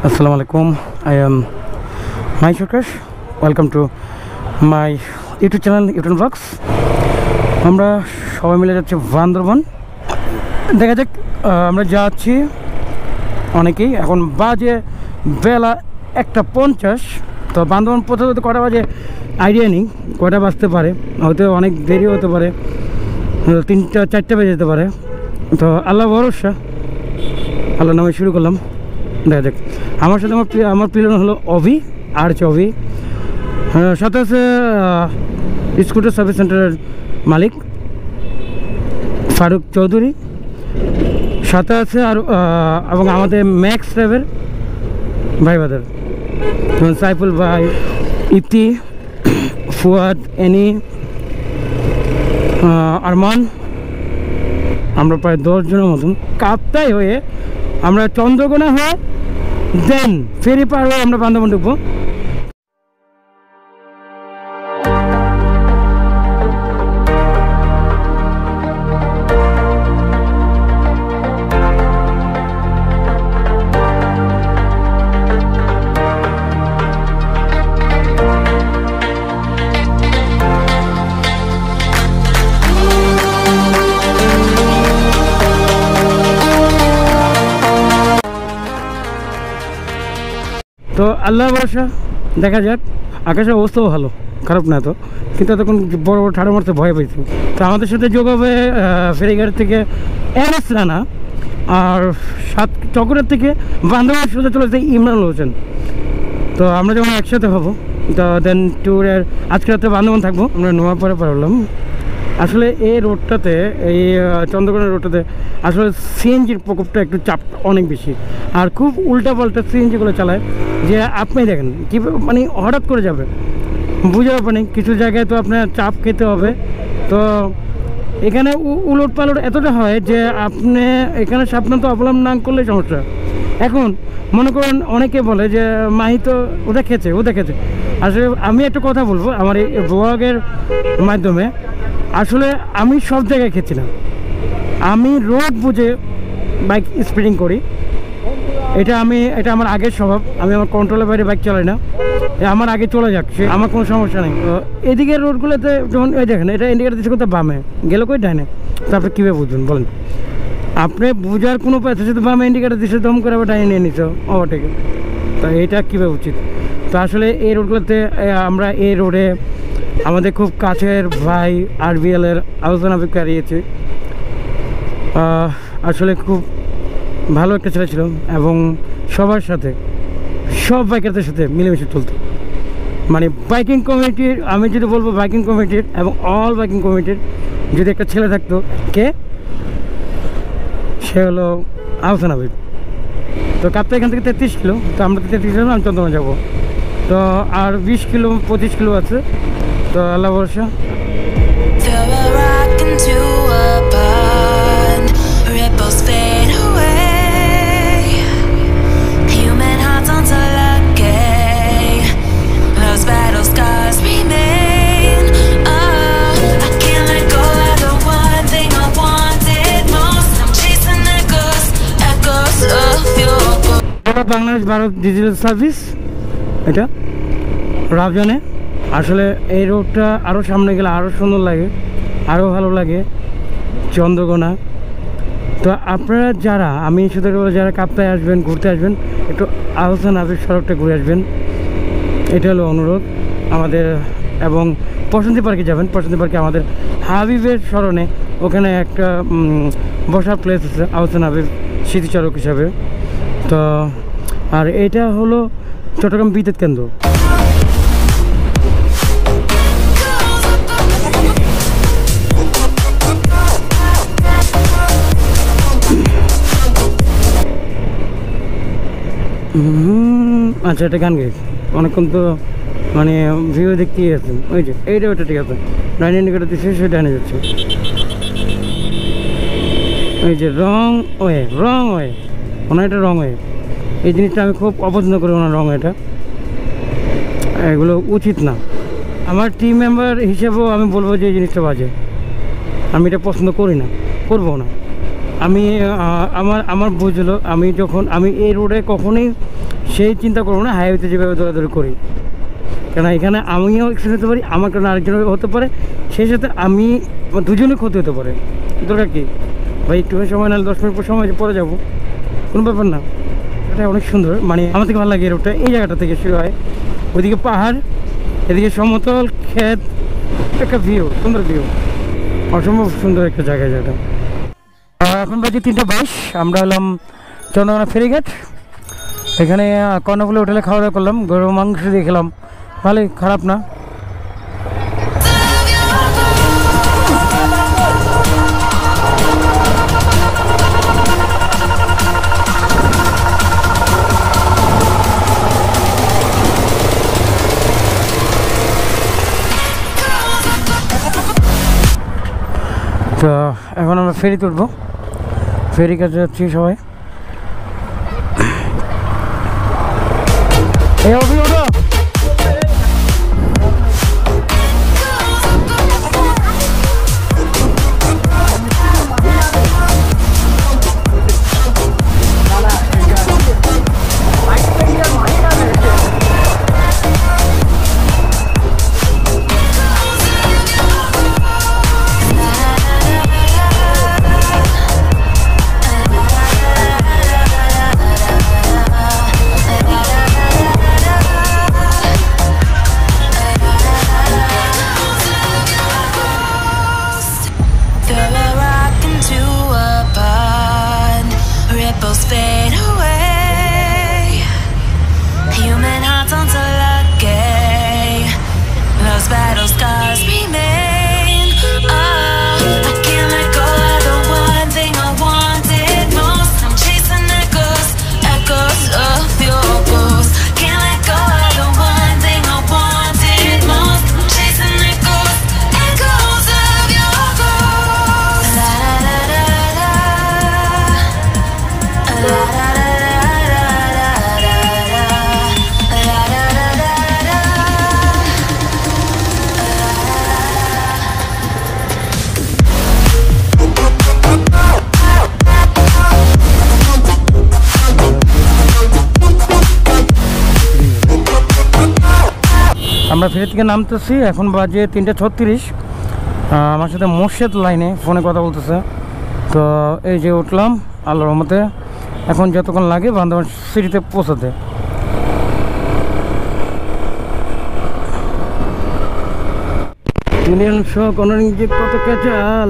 Assalamu alaikum. I am Mai Shukesh. Welcome to my YouTube channel, YouTube Vlogs. আমরা সবাই মিলে যাচ্ছি বান্দরবান। দেখা যাক আমরা যাচ্ছি অনেকেই। এখন বাজে বেলা 1:50। তো বান্দরবান পৌঁছাতে কটা বাজে আইডিয়া নেই, কটা বাজতে পারে, হয়তো অনেক দেরি হতে পারে, 3-4টা বেজে যেতে পারে। তো আল্লাহ ভরসা, আল্লাহ নামে শুরু করলাম। দেখা যাক। আমার সাথে আমার প্রিয় হলো অভি আর চবি, সাথে আছে স্কুটার সার্ভিস সেন্টারের মালিক ফারুক চৌধুরী, সাথে আছে আর এবং আমাদের ম্যাক্স ড্রাইভার ভাই বাদার যেমন সাইফুল ভাই, ইতি, ফুয়াদ, এনি, আরমান। আমরা প্রায় 10 জনের মতন কাপ্তাই হয়ে আমরা চন্দ্রকোনা হয়ে দেন ফেরি পার হয়ে আমরা বান্দরবান ঢুকবো। তো আল্লাহ ভরসা, দেখা যাক। আকাশের অবস্থাও ভালো, খারাপ না তো, কিন্তু তখন বড় বড় ঠাড়া মারতে ভয় পেয়েছি। তো আমাদের সাথে যোগ হবে ফেরিঘাট থেকে এনএস রানা, আর চকরের থেকে বান্দরবান সোজা চলে যাচ্ছে ইমরান হোসেন। তো আমরা যখন একসাথে হবো, তো দেন ট্যুরের আজকে রাতে বান্দরবান থাকবো। আমরা নোয়াপাড়া পার হলাম। আসলে এই রোডটাতে, এই চন্দ্রকোনা রোডটাতে আসলে সিএনজির প্রকোপটা একটু চাপ অনেক বেশি, আর খুব উল্টাপাল্টা সিএনজিগুলো চালায়, যে আপনি দেখেন কী মানে হঠাৎ করে যাবে, বুঝে ব্যাপার নেই। কিছু জায়গায় তো আপনার চাপ খেতে হবে। তো এখানে উলট পালট এতটা হয় যে আপনি এখানে সাবধানতা অবলম্বন না করলে সমস্যা। এখন মনে করেন অনেকে বলে যে মাহি তো ও দেখেছে। আসলে আমি একটা কথা বলবো আমার এই ব্লগের মাধ্যমে, আসলে আমি সব জায়গায় খেছি না। আমি রোড বুঝে বাইক স্পিডিং করি। এটা আমার আগের স্বভাব। আমি আমার কন্ট্রোলের বাইরে বাইক চালাই না, আমার আগে চলে যাচ্ছে, আমার কোনো সমস্যা নেই। এদিকের রোডগুলোতে যেমন এই দেখেন, এটা ইন্ডিকেটার দিচ্ছে কোথাও বামে গেলে কই ডাইনে, তো আপনি কীভাবে বুঝবেন বলেন? আপনি বুঝার কোনো পয়সা শুধু বামে ইন্ডিকেটার দিচ্ছে, দম করে আবার ডাইনে নিয়ে নিচ্ছ ওভারটেকে, তো এটা কীভাবে উচিত? তো আসলে এই রোডগুলোতে আমরা এই রোডে আমাদের খুব কাছের ভাই আরবিএলের আলোচনা হারিয়েছে। আসলে খুব ভালো একটা ছেলে ছিল এবং সবার সাথে, সব বাইকারদের সাথে মিলেমিশে চলতো। মানে বাইকিং কমিউনিটির, আমি যদি বলবো বাইকিং কমিউনিটির এবং অল বাইকিং কমিউনিটির যদি একটা ছেলে থাকতো, কে? সে হলো আহসান হাবিব। তো কাপ্তা এখান থেকে 33 কিলো, তো আমরা 33 কিলো, আমি চন্দ্রকোনা যাবো। তো আর 20 কিলো 25 কিলো আছে। তো আল্লাহ ভরসা। বাংলাদেশ ভারত ডিজিটাল সার্ভিস, এটা রাজনে। আসলে এই রোডটা আরও সামনে গেলে আরও সুন্দর লাগে, আরও ভালো লাগে চন্দ্রকোনা। তো আপনারা যারা, আমি শুধু যারা কাপ্তায় আসবেন, ঘুরতে আসবেন, একটু আহসান হাবিব সড়কটা ঘুরে আসবেন, এটা হলো অনুরোধ আমাদের। এবং প্রশান্তি পার্কে যাবেন। প্রশান্তি পার্কে আমাদের হাবিবের স্মরণে ওখানে একটা বসার প্লেস আছে আহসান হাবিব স্মৃতিচারক হিসাবে। তো আর এটা হলো চট্টগ্রাম বিদ্যুৎ কেন্দ্র। আচ্ছা, এটা গান গাই অনেকক্ষণ, তো মানে ভিউ দেখতেই আছেন। ওই যে এইটা, ওইটা ঠিক আছে, ডাইনে ইন্ডিকেটার দিচ্ছে, সে ডাইনে যাচ্ছে। ওই যে রং ওয়ে ওনার, এটা রং ওয়ে। এই জিনিসটা আমি খুব অপছন্দ করি, ওনার রং এটা, এগুলো উচিত না। আমার টিম মেম্বার হিসেবেও আমি বলবো যে এই জিনিসটা বাজে, আমি এটা পছন্দ করি না, করবো না। আমি আমার বুঝলো, আমি যখন আমি এই রোডে কখনোই সেই চিন্তা করবো না হাইওয়েতে যেভাবে দৌড়াদৌড়ি করি। কেন এখানে আমিও অ্যাক্সিডেন্ট হতে পারি, আমার কারণে আরেকজনের হতে পারে, সেই সাথে আমি দুজনে ক্ষতি হতে পারে। দরকার কি ভাই, একটুখানি সময় নাহলে 10 মিনিট পর সময় পরে যাবো, কোনো ব্যাপার না। এটা অনেক সুন্দর, মানে আমার থেকে ভালো লাগে এই রোডটা। এই জায়গাটা থেকে শুরু হয়, ওইদিকে পাহাড়, এদিকে সমতল ক্ষেত, একটা ভিউ, সুন্দর ভিউ, অসম্ভব সুন্দর একটা জায়গা যেটা। এখন বাজে 3:22, আমরা হলাম চন্দ্রকোনা ফেরিঘাট। এখানে কর্ণফুলি হোটেলে খাওয়া দাওয়া করলাম, গরুর মাংস দিয়ে খেলাম, ভালোই, খারাপ না। তো এখন আমরা ফেরি তুলবো, ফেরি কাছে যাচ্ছি সবাই। এই অভি ওঠো। আমরা ফেরি থেকে নামতেছি, এখন বাজে 3:36। আমার সাথে মোর্শেদ লাইনে ফোনে কথা বলতেছে। তো এই যে উঠলাম আল্লাহর রহমতে, এখন যতক্ষণ লাগে বান্দরবান সিটিতে পৌঁছাতে। ইন্ডিয়ান শো কোনো যে কত ক্যাচাল।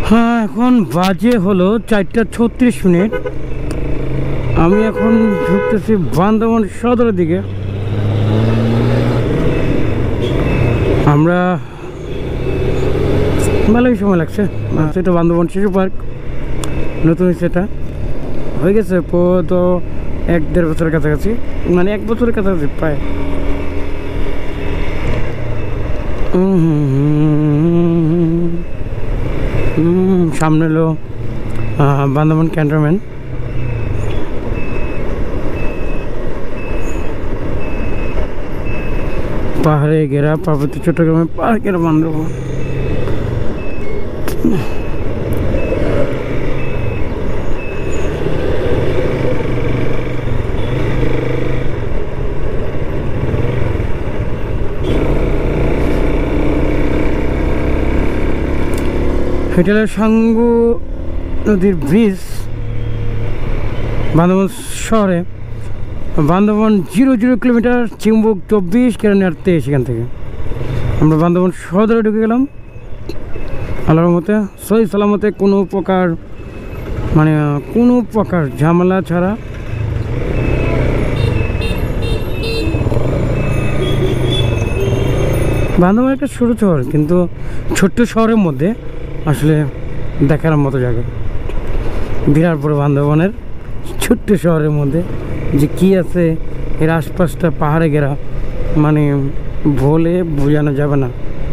হ্যাঁ, এখন বাজে হলো 4:36। আমি এখন ঢুকতেছি বান্দরবান সদরের দিকে। আমরা ভালোই সময় লাগছে। সেটা বান্দরবান শিশু পার্ক নতুন সেটা হয়ে গেছে তো 1-1.5 বছরের কাছাকাছি, মানে 1 বছরের কাছাকাছি প্রায়। সামনে হলো বান্দরবান ক্যান্টনমেন্ট। পাহাড়ে ঘেরা পার্বত্য চট্টগ্রামের পাহাড় ঘেরা বান্দরবান। এটা হলো সাঙ্গু নদীর ব্রিজ বান্দরবান শহরে। Bandarban 0 kilometre, Chimbuk 24 kilometre 23। এখান থেকে আমরা বান্দরবান সদরে ঢুকে গেলাম আল্লাহর মতে সহি সালামতে, কোনো প্রকার ঝামেলা ছাড়া। বান্দরবান একটা ছোটো শহর, কিন্তু ছোট্ট শহরের মধ্যে আসলে দেখার মতো জায়গা। বিরাট বড় বান্দরবানের ছোট্ট শহরের মধ্যে যে কী আছে, এর আশপাশটা পাহাড়ে ঘেরা, মানে বলে বোঝানো যাবে না।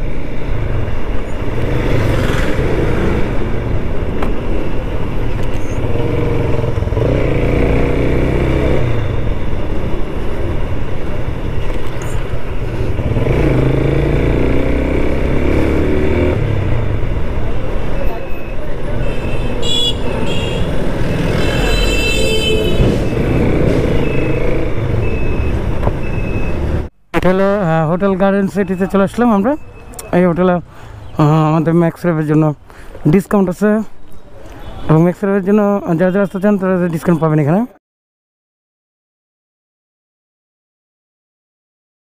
হোটেলে হোটেল গার্ডেন সিটিতে চলে আসলাম আমরা। এই হোটেলে আমাদের ম্যাক্স রেভের জন্য ডিসকাউন্ট আছে, এবং ম্যাক্স রেভের জন্য যারা আসতে চান তারা ডিসকাউন্ট পাবেন এখানে।